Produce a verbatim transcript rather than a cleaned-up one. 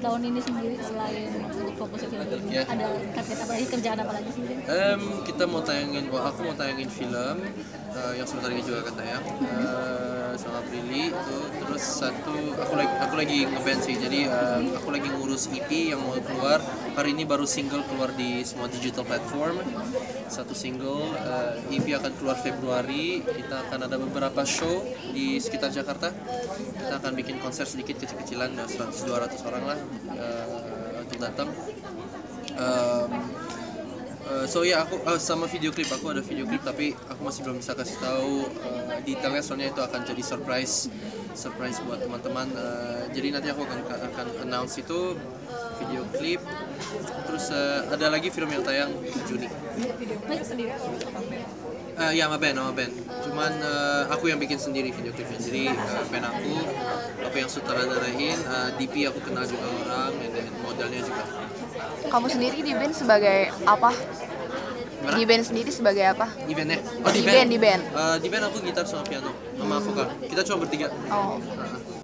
tahun ini sendiri selain untuk fokus ke film ini yeah. ada target apa lagi, kerjaan apa lagi sih? Um, kita mau tayangin, wah aku mau tayangin film uh, yang sebentar lagi juga akan tayang uh, sama Prilly itu. Terus satu aku lagi aku lagi ngeband sih, jadi uh, aku lagi ngurus E P yang mau keluar hari ini, baru single keluar di semua digital platform. Satu single uh, E P akan keluar Februari. Kita akan ada beberapa show di sekitar Jakarta. Kita akan bikin konser sedikit kecil-kecilan, seratus dua ratus orang lah uh, untuk datang. Um, uh, so ya yeah, aku uh, sama video klip, aku ada video klip tapi aku masih belum bisa kasih tahu uh, detailnya, soalnya itu akan jadi surprise surprise buat teman-teman. Uh, jadi nanti aku akan akan announce itu video klip. Terus uh, ada lagi film yang tayang Juni. Banyak sendiri. Uh, ya sama band, sama band. Cuman uh, aku yang bikin sendiri video klipnya. Jadi uh, band aku, aku yang sutradarain. Uh, D P aku kenal juga orang, dan modelnya juga. Kamu sendiri di band sebagai apa? Gimana? Di band sendiri sebagai apa? Di bandnya? Oh di, Di band. band, di band. Uh, di band aku gitar sama piano, sama vokal. Kita cuma bertiga. Oh. Uh,